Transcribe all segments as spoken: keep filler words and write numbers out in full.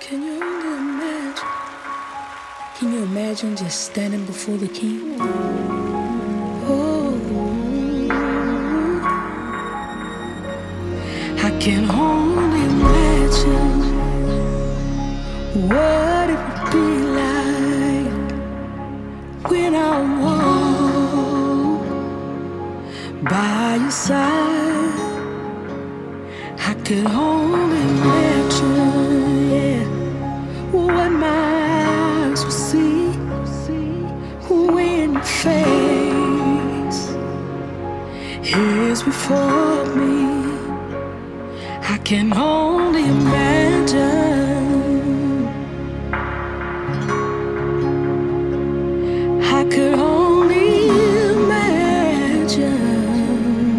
Can you only imagine? Can you imagine just standing before the King? Oh, I can only imagine what it would be like when I walk by your side. I could only imagine, yeah, what my eyes will see when your face is before me. I can only imagine. I could only imagine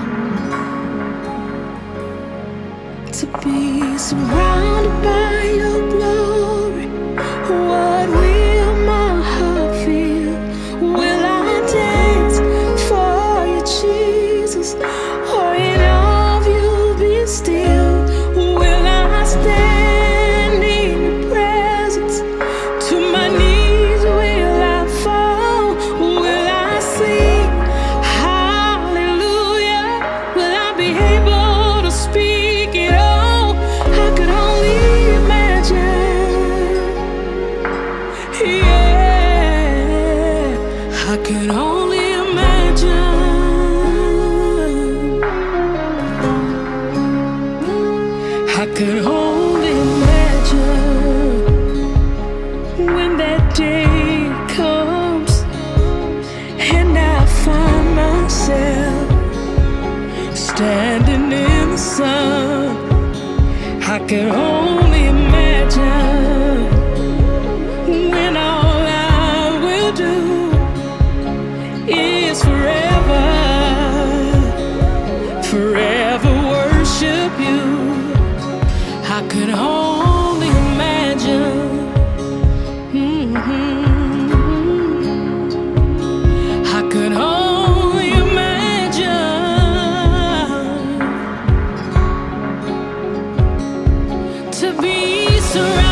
to be surrounded by your glory. What will my heart feel? Will I dance for you, Jesus? Or in all of you be still? Will I stand in your presence? To my knees will I fall? Will I sing hallelujah? Will I be able to speak it all? I could only imagine. Yeah, I could only imagine. I could only imagine when that day comes and I find myself standing in the sun. I could only imagine when all I will do is forever, forever worship you. I could only imagine. Mm-hmm. I could only imagine to be surrounded